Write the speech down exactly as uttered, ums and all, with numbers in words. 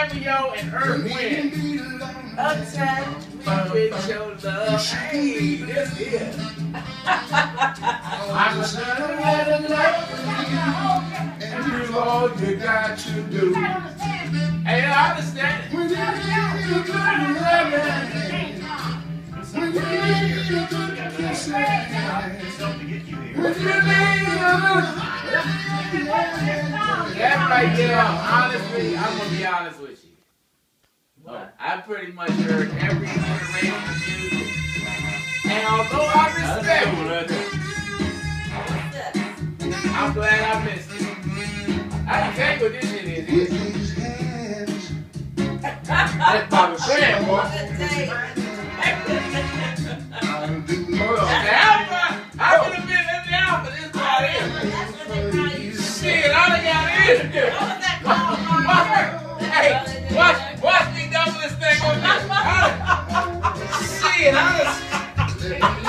Cameo and Earth Wind. Attack with your love. Hey, this is. I'm just gonna let it love and do all you got to do. Hey, I understand it. When you need a good loving, when you need a good kissing, when you need a That right there, honestly, I'm gonna be honest with you. I pretty much heard every iteration of music. And although I respect it, I'm glad I missed it. I can tell you what this shit is. That's Bobby Sam, boy. Hold on. I could have been in the alpha. This is not it. Shit, I done got in. Hey, watch, watch me double this thing on this. Shit, I done.